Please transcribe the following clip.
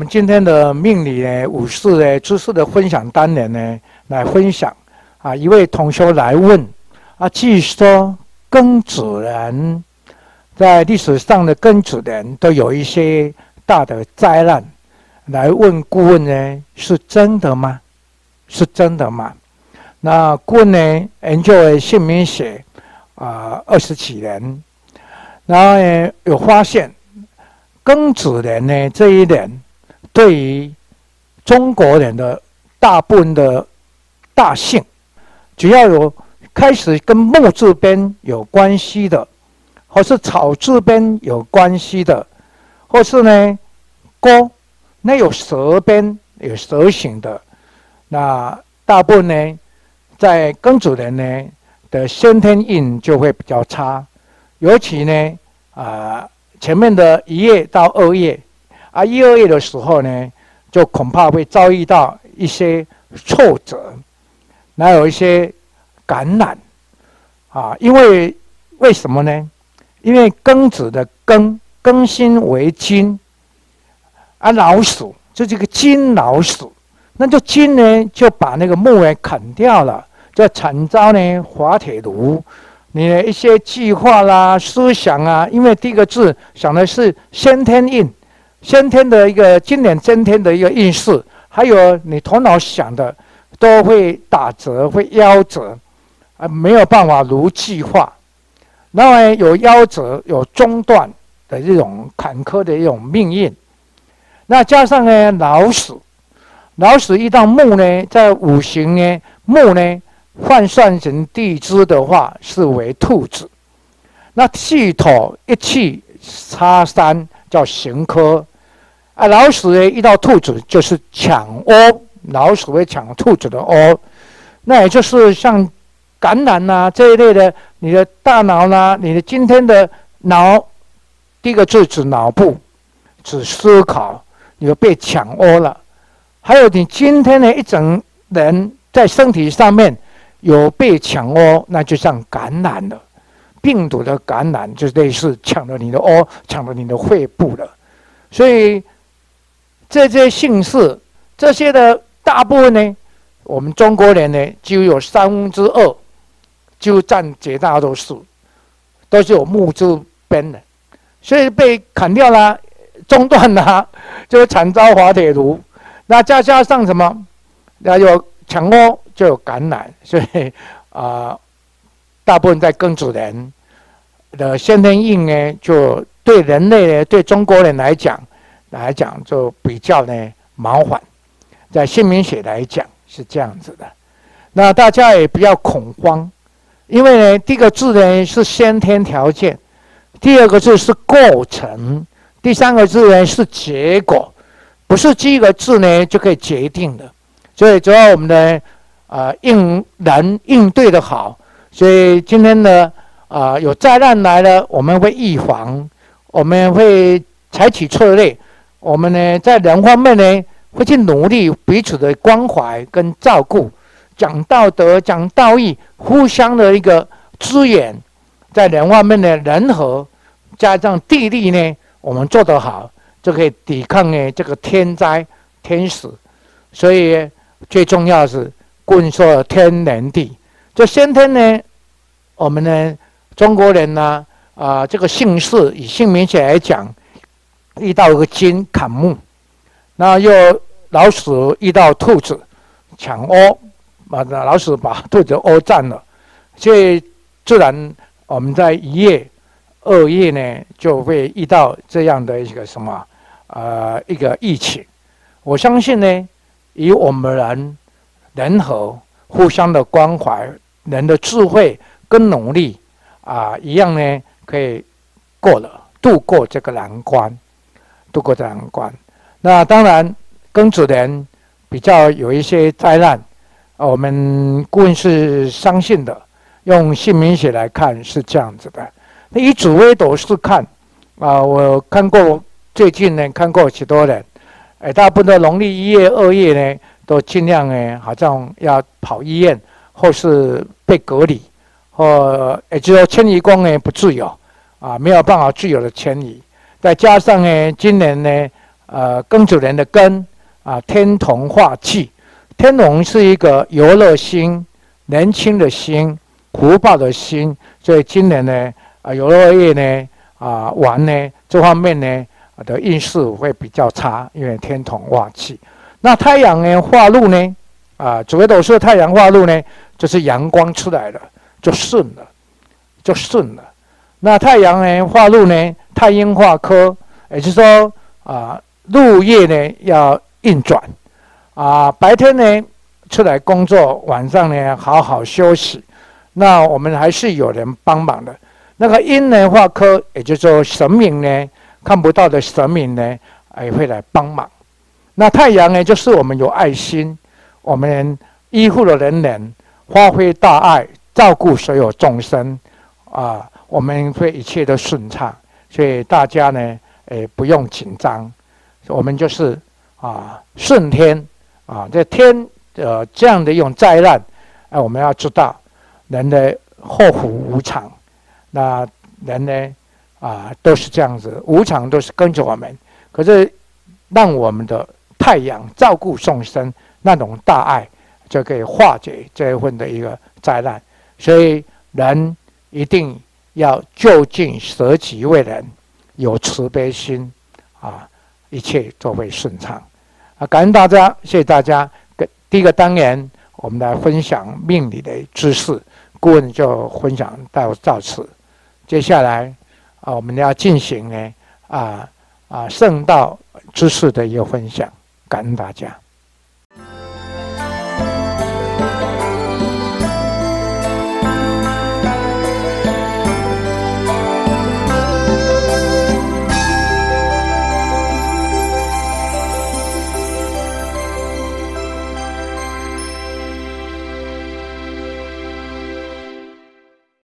们今天的命理呢、五事呢、知识的分享单元呢，来分享一位同学来问据说庚子人在历史上的庚子人都有一些大的灾难，来问顾问呢，是真的吗？是真的吗？那顾问呢，研究了姓名学20几年，然后呢，有发现庚子人呢这一年，对于中国人的大部分的大姓，只要有开始跟木字边有关系的，或是草字边有关系的，或是呢勾，那有蛇边有蛇形的，那大部分呢，在庚子人呢的先天运就会比较差，尤其呢前面的1月到2月1、2月的时候呢，就恐怕会遭遇到一些挫折，还有一些感染因为什么呢？因为庚子的庚辛为金老鼠，就这个金老鼠，那就金呢就把那个木砍掉了，就惨遭呢滑铁卢。你的一些计划啦、思想因为第一个字想的是先天运，先天的一个今年先天的一个运势，还有你头脑想的都会打折，会夭折没有办法如计划。然后有夭折、有中断的这种坎坷的一种命运。那加上呢老鼠遇到木呢，在五行呢木呢换算成地支的话是为兔子，那气头一气插3叫刑科老鼠呢遇到兔子就是抢窝，老鼠会抢兔子的窝，那也就是像感染这一类的，你的大脑你的今天的脑，第一个字指脑部，指思考，你就被抢窝了。还有你今天的一整人在身体上面有被抢窝，那就像感染了，病毒的感染就类似抢了你的窝，抢了你的肺部了。所以这些姓氏，这些的大部分呢，我们中国人呢就有2/3，就占绝大多数，都是有木字边的，所以被砍掉了，中断了，就惨遭滑铁卢。那再加上什么？那有抢窝就有感染，所以大部分在庚子人的先天运呢，就对人类呢，对中国人来讲就比较呢麻烦，在姓名学来讲是这样子的。那大家也不要恐慌，因为呢，第一个字呢是先天条件，第二个字是过程，第三个字呢是结果，不是第一个字呢就可以决定的。所以只要我们的应对的好，所以今天呢有灾难来了，我们会预防，我们会采取策略，我们呢在人方面呢会去努力彼此的关怀跟照顾，讲道德、讲道义，互相的一个资源，在人方面的人和加上地利呢，我们做得好，就可以抵抗呢这个天灾天时。所以最重要的是棍说天人地，这先天呢，我们呢中国人呢这个姓氏以姓名学来讲，遇到一个金砍木，那又老鼠遇到兔子抢窝，老鼠把兔子窝占了，所以自然我们在1月、2月呢就会遇到这样的一个什么一个疫情。我相信呢，以我们人和互相的关怀，人的智慧跟努力一样呢，可以度过这个难关。那当然庚子人比较有一些灾难，我们顾问是相信的，用姓名学来看是这样子的。那以紫微斗数看我看过，最近呢看过许多人大部分的农历1月、2月呢都尽量呢好像要跑医院，或是被隔离，或也就是说迁移宫呢不自由没有办法自由的迁移。再加上呢今年呢庚子年的庚天同化气，天同是一个游乐星，年轻的星，福报的星，所以今年呢游乐业呢玩呢这方面呢的运势会比较差，因为天同化气。那太阳呢化禄呢紫微斗数太阳化禄呢，就是阳光出来了，就顺了。那太阳呢化禄呢，太阴化科，也就是说入夜呢要运转白天呢出来工作，晚上呢好好休息。那我们还是有人帮忙的。那个阴呢化科，也就是说神明呢看不到的神明呢也会来帮忙。那太阳呢就是我们有爱心，我们医护了人人，发挥大爱，照顾所有众生我们会一切都顺畅，所以大家呢不用紧张，我们就是顺天这天这样的一种灾难我们要知道人的祸福无常，那人呢都是这样子，无常都是跟着我们，可是让我们的太阳照顾众生那种大爱，就可以化解这一份的一个灾难。所以人一定要就近舍己为人，有慈悲心一切都会顺畅感恩大家，谢谢大家。第一个单元我们来分享命理的知识，顾问就分享到此。接下来我们要进行呢圣道知识的一个分享，感恩大家。